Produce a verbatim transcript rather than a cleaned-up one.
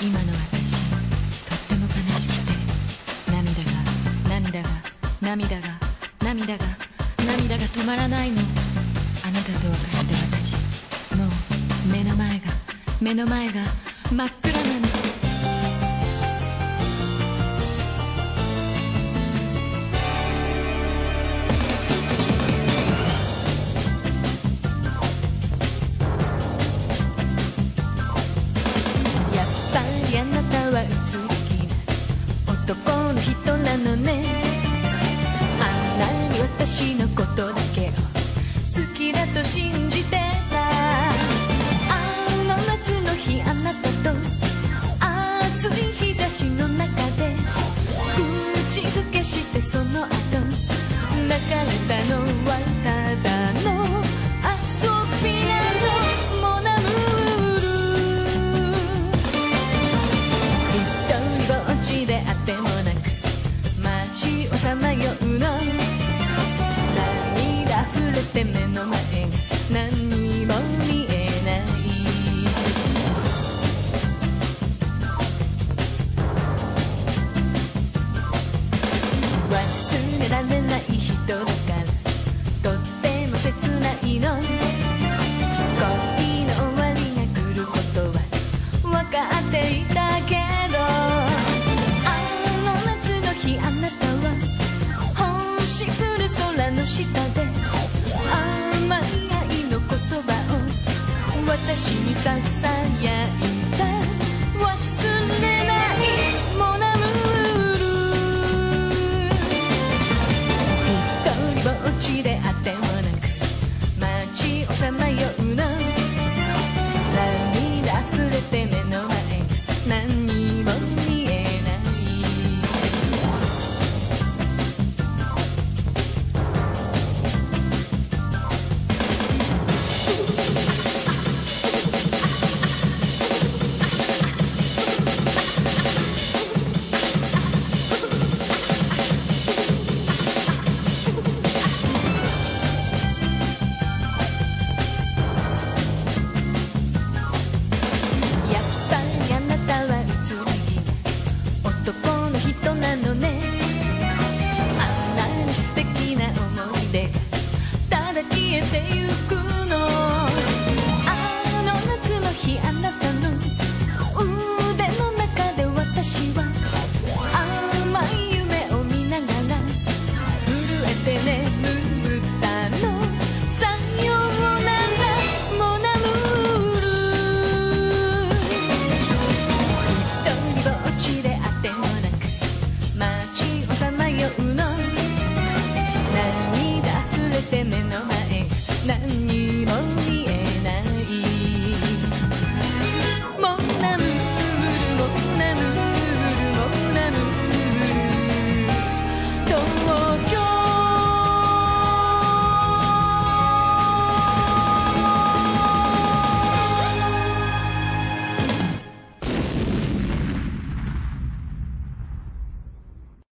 今の私とっても悲しくて、涙が涙が涙が涙が涙が止まらないの。あなたと別れた私、もう目の前が目の前が真っ暗なの。あなたは内気な男の人なのね。あんなに私のことだけを好きだと信じてた。あの夏の日あなたと暑い日差しの中で口づけして、その後泣かれたのはただの遊びなの。モナム街であってもなく街をさまようの。涙溢れて目の前が何にも見えない。忘れられない人だからとっても切ないの。恋の終わりが来ることは分かっていたけど、あなたは星降る空の下で甘い愛の言葉を私に授